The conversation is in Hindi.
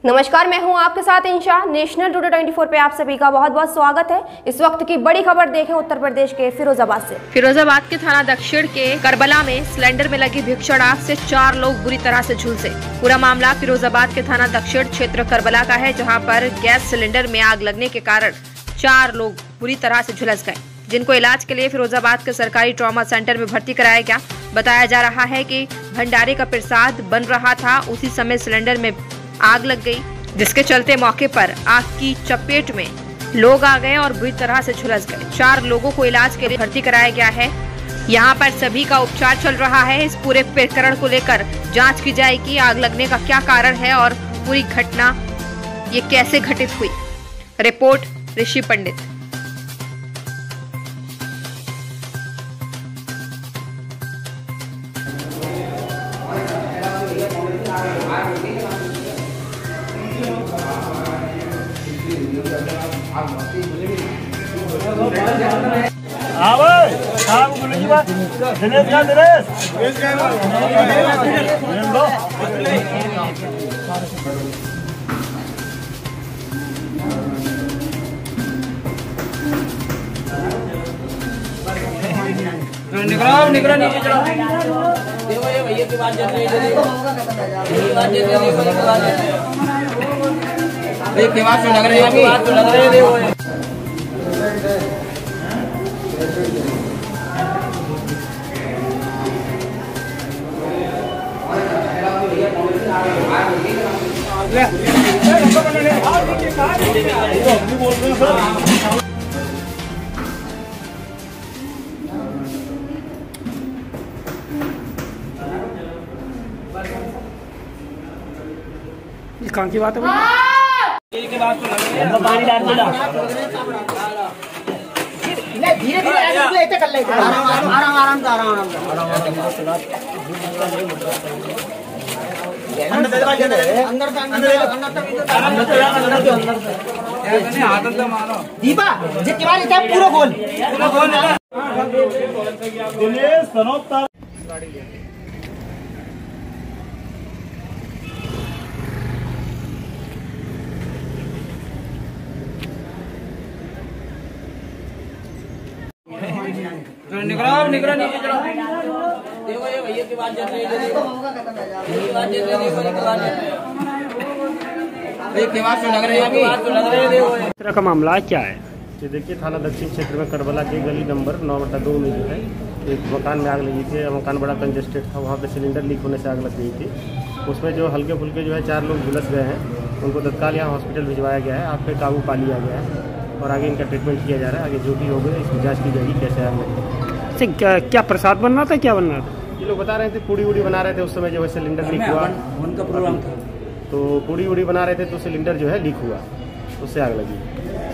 नमस्कार, मैं हूं आपके साथ इंशा। नेशनल टुडे 24 पे आप सभी का बहुत बहुत स्वागत है। इस वक्त की बड़ी खबर देखें उत्तर प्रदेश के फिरोजाबाद से। फिरोजाबाद के थाना दक्षिण के करबला में सिलेंडर में लगी भीषण आग से 4 लोग बुरी तरह से झुलसे। पूरा मामला फिरोजाबाद के थाना दक्षिण क्षेत्र करबला का है, जहाँ पर गैस सिलेंडर में आग लगने के कारण 4 लोग बुरी तरह से झुलस गए, जिनको इलाज के लिए फिरोजाबाद के सरकारी ट्रॉमा सेंटर में भर्ती कराया गया। बताया जा रहा है कि भंडारे का प्रसाद बन रहा था, उसी समय सिलेंडर में आग लग गई, जिसके चलते मौके पर आग की चपेट में लोग आ गए और बुरी तरह से झुलस गए। 4 लोगों को इलाज के लिए भर्ती कराया गया है। यहाँ पर सभी का उपचार चल रहा है। इस पूरे प्रकरण को लेकर जांच की जाएगी। आग लगने का क्या कारण है और पूरी घटना ये कैसे घटित हुई। रिपोर्ट ऋषि पंडित। निकलो नीचे चढ़ो। देखो ये भैया की बात चल रही है, देखो बात तो लग रही है, बात तो लग रही है। देखो कहाँ की बात है? पानी डाल दो। धीरे धीरे कर लेते, आराम से दीपा जितनी बार इतना पूरा खोल निकलो नीचे चढ़ो। देखो ये भैया की बात चल रही है, बात तो लग रही है, बात तो लग रही है। इस तरह का मामला क्या है? ये देखिए, थाना दक्षिण क्षेत्र में करबला के गली नंबर 9/2 में जो है एक मकान में आग लगी थी। मकान बड़ा कंजेस्टेड था, वहाँ पे सिलेंडर लीक होने से आग लग गई थी। उसमें जो हल्के फुल्के जो है 4 लोग झुलस गए हैं, उनको तत्काल यहाँ हॉस्पिटल भिजवाया गया है। आग पे काबू पा लिया गया है और आगे इनका ट्रीटमेंट किया जा रहा है। आगे जो भी होगा इसकी जाँच की जाएगी कैसे आग लगी। क्या प्रसाद बन रहा था, क्या बन रहा था? ये लोग बता रहे थे पूड़ी उड़ी बना रहे थे, उस समय जो है सिलेंडर लीक हुआ। उनका प्रोग्राम था तो पूड़ी उड़ी बना रहे थे तो सिलेंडर जो है लीक हुआ, उससे आग लगी।